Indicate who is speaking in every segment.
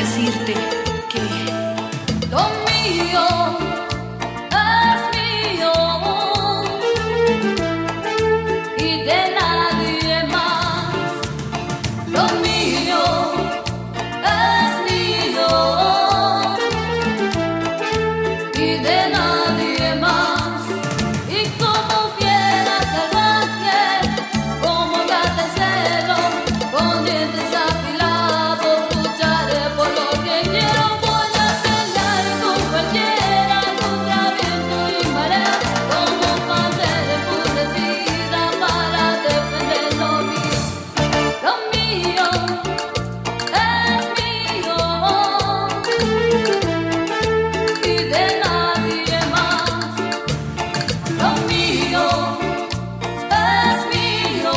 Speaker 1: decirte que
Speaker 2: lo mío es mío y de nadie más. Lo mío es mío y de nadie más. Y como fiera salvaje, como gata en celo, con dientes afilados, lucharé por lo que quiero. Voy a pelear con cualquiera, contra viento y marea, como pantera enfurecida para defender lo mío. Lo mío es mío y de nadie más. Lo mío es mío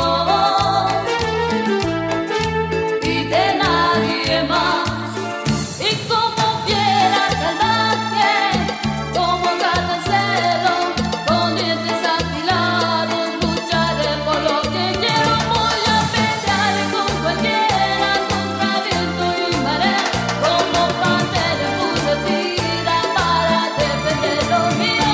Speaker 2: y de nadie más. Y como fiera salvaje, como gata en celo, con dientes afilados, lucharé por lo que quiero. Voy a pelear con cualquiera, contra viento y marea, como pantera enfurecida para defender lo mío.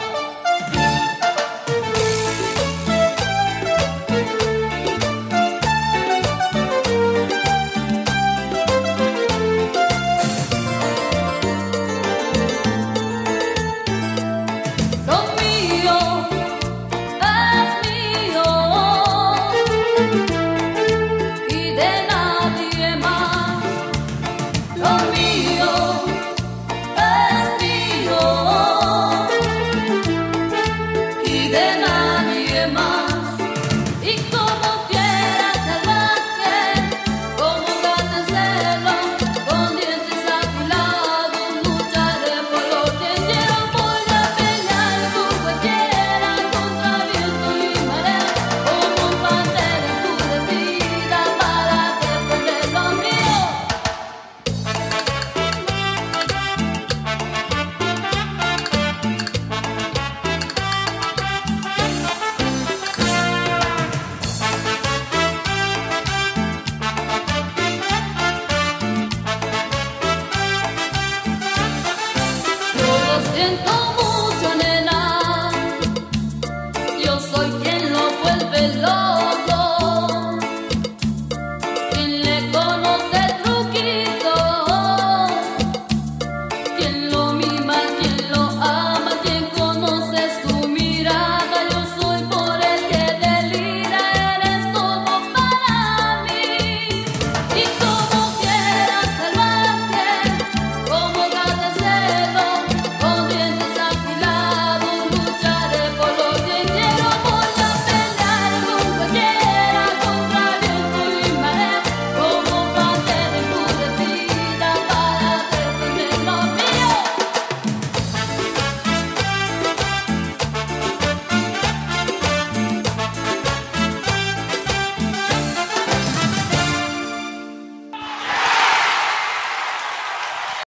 Speaker 2: Lo mío es mío y de nadie más. Lo mío es mío y de nadie más. Y como fiera salvaje, como gata en celo, con dientes afilados, lucharé por lo que quiero. Voy a pelear con cualquiera, contra viento y marea, como pantera enfurecida para defender lo mío. Yo lo siento.